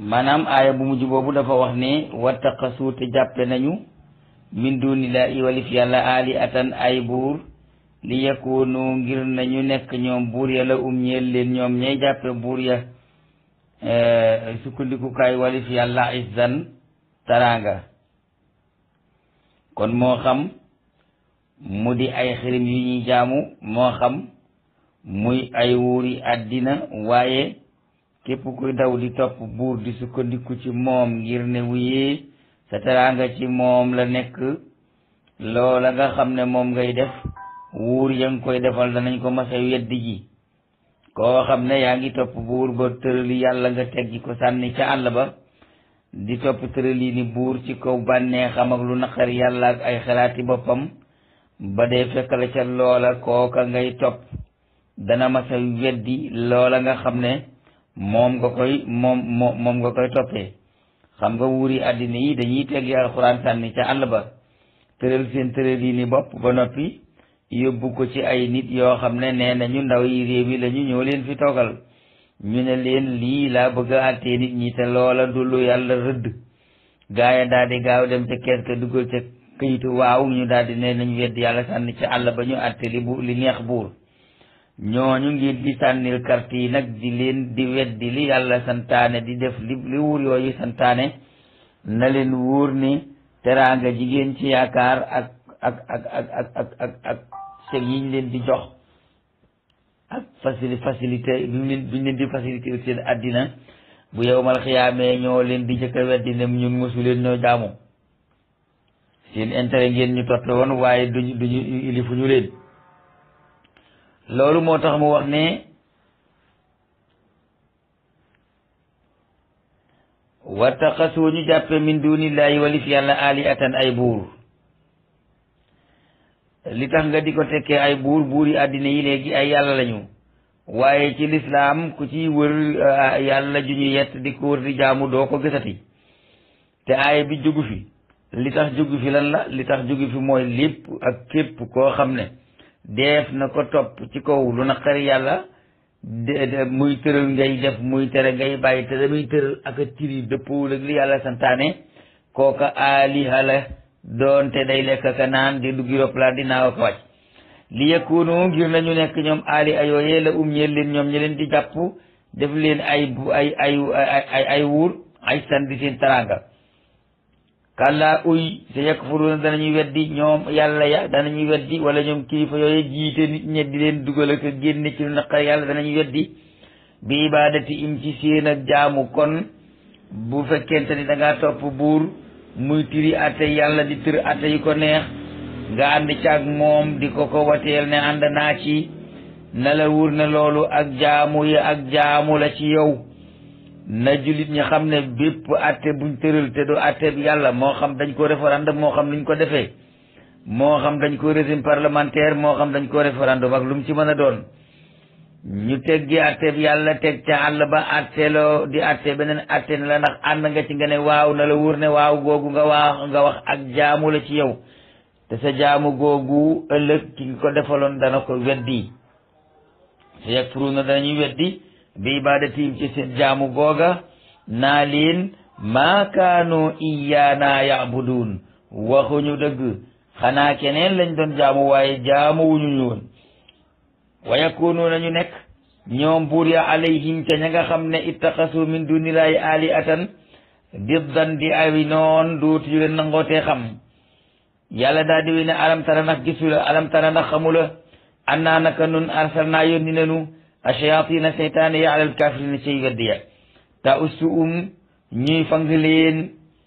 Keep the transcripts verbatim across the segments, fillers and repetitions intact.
maanaam aaya bu mujj boobu dafa wax ne wattaqasu te jàppe nañu min dunillahi walif yàlla ali atan ay buur li yakunu ngir nañu nekk ñoom buur ya la um ñeel leen ñoom ñay jàppe buur ya sukkandikukaay walif yàlla izzan taranga kon moo xam mu di ay xirim yu ñuy jaamu moo xam muy ay wuuri àddina waaye képp kuy daw di topp buur di sukkandiku ci moom ngir ne wuyee sa teraanga ci moom la nekk loola nga xam ne moom ngay def wuur ya nga koy defal danañ ko masa weddi ji koo xam ne yaa ngi topp buur ba tërali yàlla nga teggi ko sànni ca àll ba di topp tërali ni buur ci kaw bànnee xam ak lu naqari yàlla ak ay xalaati boppam ba dee fekk la ca loola kooka ngay topp dana masa weddi loola nga xam ne moom nga koy moom moom moom nga koy toppee xam nga wuuri àddina yi dañuy teggi alxuraan sànni ca àll ba tëral seen tëral yi ni bopp ba noppi yóbbu ko ci ay nit yoo xam ne nee nañu ndaw yi réew yi lañu ñoo leen fi toogal ñu ne leen lii laa bëgg a àttee nit ñi te loola du lu yàlla rëdd gaaya daal di gaaw dem ca kees ka dugal ca këyitu waaw ñu daal di ne nañ weddi yàlla sànni ca àll ba ñu àtte li bu li neex buur ñooñu ngir di sànnil carte yi nag di leen di weddi li yàlla santaane di def li li wuur yooyu santaane na leen wóor ni teraanga jigéen ci yaakaar ak ak ak ak ak ak ak ak seg yiñ leen di jox ak facili facilité bi ñu leen bi ñu leen di facilité seen àddina bu yowmal xiyaamee ñoo leen di jëkk a weddi ne ñun mosu leen ñoo jaamu seen intérêt ngeen ñu toppe woon waaye duñu duñu ilifu ñu leen loolu moo tax mu wax ne wattaqasu ñu jàppe min dunillahi walif yàlla ali atan ay buur li tax nga di ko tekkee ay buur buur yi àddina yi léegi ay yàlla lañu waaye ci lislaam ku ci wër yàlla ju ñu yett di ko wër di jaamu doo ko gisati te aaya bi jógu fi li tax jógu fi lan la li tax jógu fi mooy lépp ak képp koo xam ne def na ko topp ci kaw lu naqari yàlla de muy tëral ngay def muy tere ngay bàyyi te damay tëral ak a tiri dëppoo ak li yàlla santaane kooka aaliha la doonte day lekk ka naan di duggi roplaan di naaw ak wàcc li yakunu ngir nañu nekk ñoom aali ayooyee la um ñeel leen ñoom ñi leen di jàpp def leen ay ay ay ay ay wuur ay sandi seen taranga kàllaa uy sa yakfuruna danañuy weddi ñoom yàlla ya danañuy weddi wala ñoom kilifa yooyu jiite nit ñe di leen dugal ak génne ci lu naqar yàlla danañuy weddi bi ibadati im ci seen ak jaamu kon bu fekkente ni da ngaa topp buur muy tiri atte yàlla di tër atte yi ko neex nga ànd caag moom di ko ko wateel ne ànd naa ci na la wur ne loolu ak jaamu yi ak jaamu la ci yow na jullit ñi xam ne bépp atte buñ tëral te du atte bi yàlla moo xam dañ ko référendum moo xam luñ ko defee moo xam dañ ko régime parlementaire moo xam dañ ko référendum ak lu mu ci mën a doon ñu teggi atte bi yàlla teg ca àll ba atte loo di atte beneen atte ne la ndax ànd nga ci nga ne waaw na la wóor ne waaw googu nga wax nga wax ak jaamu la ci yow te sa jaamu googu ëllëg ki nga ko defaloon dana ko weddi sa yakfuruna danañuy weddi bi ibadatim ci seen jaamu googa naa leen maa kaanu iyaana yabudun waxuñu dëgg xanaa keneen lañ doon jaamu waaye jaamu wuñu ñu woon wa yakunu nañu nekk ñoom buur ya alayhim ca ña nga xam ne ittaqasu min dunillahi alihatan diddan di awi noon dootuñu leen nangootee xam yàlla daal di wi ne alam tara ndax gisula alam tara ndax xamula annaa naka nun arsalnaa yónni nanu ashayatina seytaane ya alal kafirina cay weddi ya ta ussu um ñuy fang leen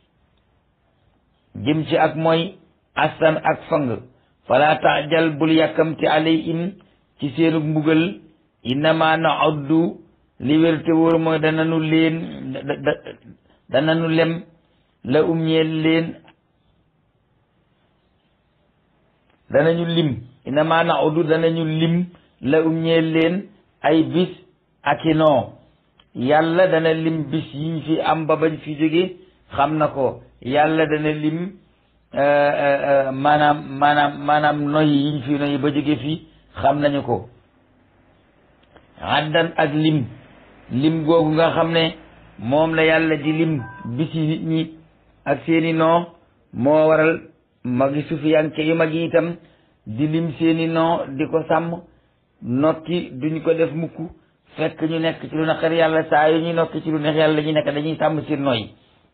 jëm ci ak mooy astan ak fang fala taajal bul yàkkamti alayhim ci seenug mbugal innama naoddu li wér te wóor mooy dananu leen dananu lem la um ñeel leen danañu lim innama naoddu danañu lim la um ñeel leen ay bis ak i noo yàlla dana lim bis yiñ fi am ba bañ fi jóge xam na ko yàlla dana lim maanaam maanaam maanaam noy yiñ fi noy ba jóge fi xam nañu ko addan ak lim lim googu nga xam ne moom la yàlla di lim bisi nit ñi ak seeni noo moo waral magi sufiyanke yu mag yi itam di lim seeni noo di ko sàmm nokki duñ ko def mukk fekk ñu nekk ci lu naqar yàlla saa yu ñu nokki ci lu neex yàlla ñu nekk dañuy sàmm seen nooy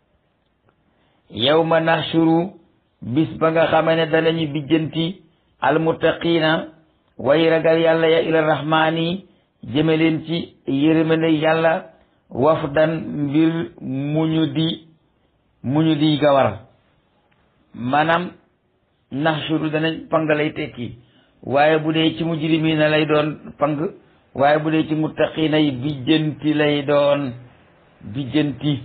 yawma nahshuru bis ba nga xamee ne danañu bijjanti almuttaqiina way ragal yàlla ya ila rahmaani jëme leen ci yërmande yàlla wafdan mbir mu ñu di mu ñu di gawar maanaam nahshuru danañ pang lay tekki waaye bu dee ci mujrimiina lay doon pang waaye bu dee ci muttaqiina yi bijjanti lay doon bijjanti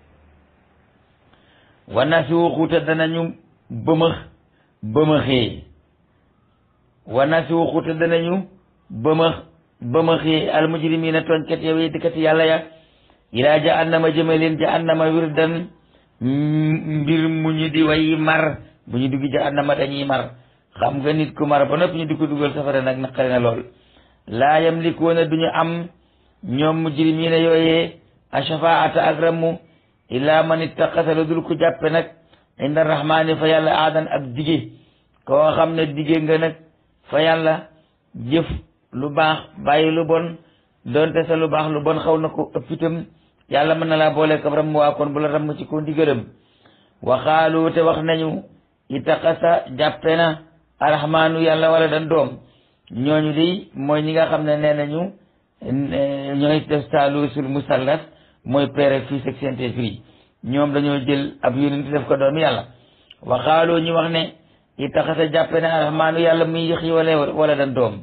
wa nasuuxu te danañu bëmëx bëmëxee wa nasuuxu te danañu bëmëx bëmëxee al mujrimiina tooñkat yow dikkati yàlla ya ilaa jahannama jëme leen jahannama wirdan mbir mu ñu di way mar bu ñu duggi jahannama dañuy mar xam nga nit ku mar ba noppi ñu di ko dugal safara nag naqari na lool laa yamlikuuna duñu am ñoom mujrimiina yooyee a shafaata ak rammu illaa man ittaqasa lu dul ku jàppe nag inda rahmaani fa yàlla aadan ak dige koo xam ne dige nga nag fa yàlla jëf lu baax bàyyi lu bon doonte sa lu baax lu bon xaw na ko ëpp itam yàlla mën na laa boole ko ramm waa kon bu la ramm ci ko ndigalam waxaalu te wax nañu ittaqasa jàppe na arrahmaanu yàlla wala dan doom ñooñu di mooy ñi nga xam ne nee nañu ñooy def saalusul musallas mooy père fils ak Saint-Esprit ñoom dañoo jël ab yonent def ko doomu yàlla waxaaloo ñu wax ne ittaxasa jàppe ne arrahmaanu yàlla muy yëxi wala wala dan doom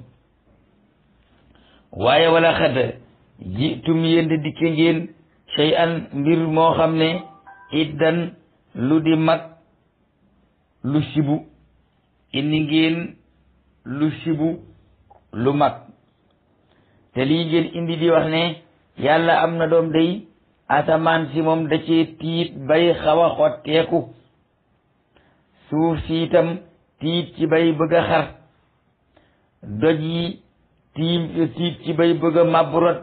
waaye wala xadd jitum yéen di dikke ngeen sey an mbir moo xam ne iddan lu di mag lu sibu indi ngeen lu sibu lu mag te lii ngeen indi di wax ne yàlla am na doom day asamaan si moom da cee tiit bay xaw a xotteeku suuf si itam tiit ci bay bëgg a xar doj yi tiim tiit ci bay bëgg a màbbu rot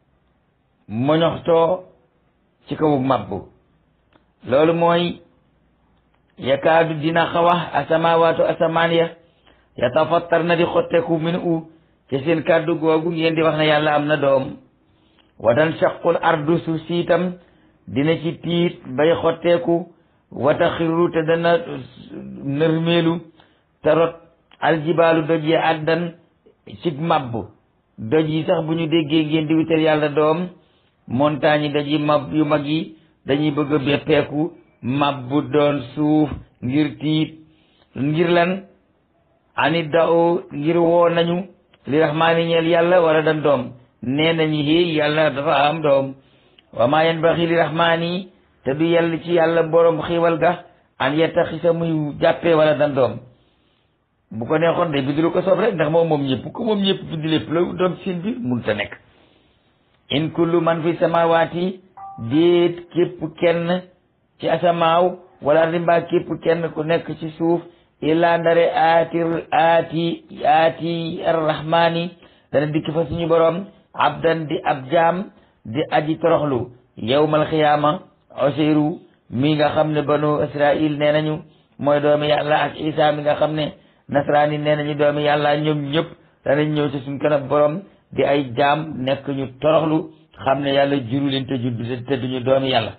moñoxtoo ci kawu màbbu loolu mooy yakaadu dina xaw a asamawaatu asamaan ya yatafattar na di xotteeku min u ci seen kàddu googu ngeen di wax ne yàlla am na doom watan shaqul ardu suuf si itam dina ci tiit bay xotteeku wata xirru te dana nërmeelu te rot aljibaalu doj yi addan ci màbb doj yi sax bu ñu déggee ngeen di wutal yàlla doom montagne yi doj yi màbb yu mag yi dañuy bëgg a beppeeku màbb doon suuf ngir tiit ngir lan anit da o ngir woo nañu li rahmaani ñeel yàlla wala dan doom nee nañu hé yàlla dafa am doom wa maa yanbaxi li rahmaani te du yàlla ci yàlla borom xiiwal ga an yettaxisa muy jàppee wala dan doom bu ko neexoon day bind lu ko soob rek ndax moom moom ñëpp ko moom ñëpp bind lépp la doom ci seen biir mun ta nekk in kullu man fi samawaati déet képp kenn ci asamaaw wala rimba képp kenn ku nekk ci suuf illaa ndare aati aati aati arrahmaani dana dikk fa suñu borom abdan di ab jaam di aji toroxlu yawmal xiyaama Useyru mi nga xam ne banu Israil nee nañu mooy doomi yàlla ak Isa mi nga xam ne nasraani nee nañu doomi yàlla ñoom ñëpp danañ ñëw ci suñ kanam borom di ay jaam nekk ñu toroxlu xam ne yàlla juru leen te juddu te duñu doomi yàlla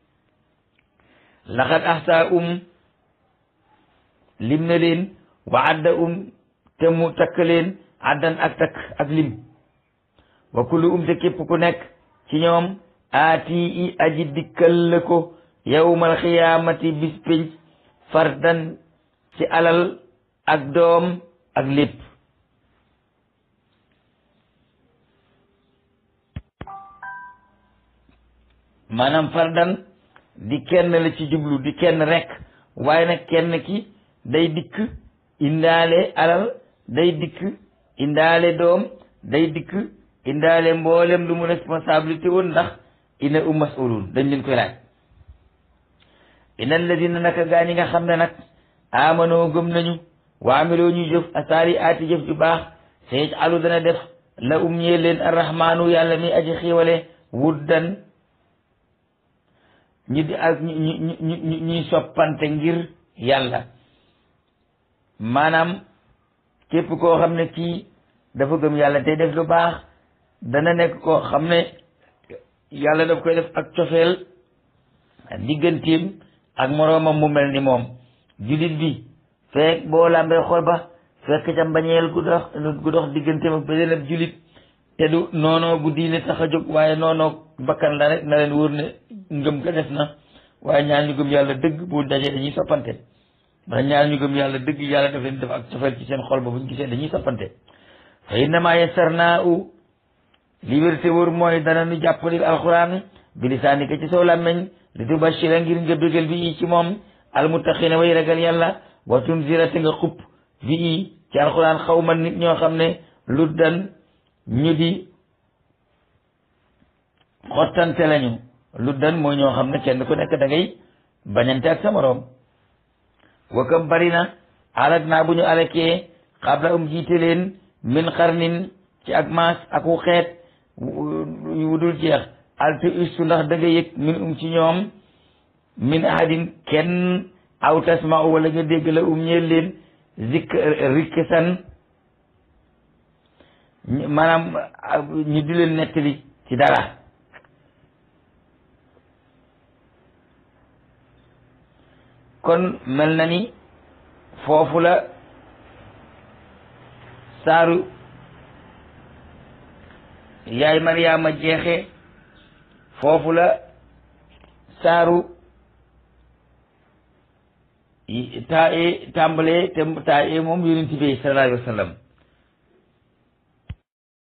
laqad ahsa um lim na leen wa adda um te mu takk leen addan ak takk ak lim wa kullu um te képp ku nekk ci ñoom aati i aji dikkal la ko yawmal xiyaamati bis pénc fardan ci alal ak doom ak lépp maanaam fardan di kenn la ci jublu di kenn rekk waaye nag kenn ki day dikk indaale alal day dikk indaale doom day dikk indaale mboolem lu mu responsabilité woon ndax ina um masulun dañ leen koy laaj ina alladina naka gaa ñi nga xam ne nag amanoo gëm nañu wa amiloo ñu jëf asaari aati jëf ju baax sayej alu dana def la um ñee leen arrahmaanu yàlla mi aji xiiwale wuddan ñu di ak ñu ñu ñu ñuy soppante ngir yàlla maanaam képp koo xam ne kii dafa gëm yàlla tey def lu baax dana nekk koo xam ne yàlla daf koy def ak cofeel digganteem ak moroomam mu mel ni moom jullit bi fekk boo làmbee xol ba fekk ca mbañeel gu dox gu dox digganteem ak beneen ab jullit te du noonoo bu diine tax a jóg waaye noonoo bakkan la rek na leen wóor ne ngëm ga def na waaye ñaar ñu gëm yàlla dëgg bu dajee dañuy soppante ndax ñaar ñu gëm yàlla dëgg yàlla daf leen def ak cofeel ci seen xol ba buñ gisee dañuy soppante fa innama yassarnaahu liberté wóor mooy dana nu jàppalil alquran bi lisaanika ci soo làmmeñ li tubashira ngir nga bégal bi ci moom almuttaqina way ragal yàlla wa tunzira te nga xupp bi ci alquran xaw ma nit ñoo xam ne lu dan ñu di xottante lañu lu dan mooy ñoo xam ne kenn ku nekk da ngay bañante ak sa moroom wa kam bari na alak naa bu ñu alakee xabla um jiite leen min xarnin ci ak maas ak wu xeet wu dul jeex altu istu ndax da nga yëg min um ci ñoom min ahadin kenn aw tasma wala nga dégg la um ñeel leen zik rikkisan maanaam ñu di leen nettali ci dara kon mel na ni foofu la saaru yaay Mariama jeexe foofu la saaru taa e tàmbalee te taa e moom yonent bi sallallahu alayhi wa sallam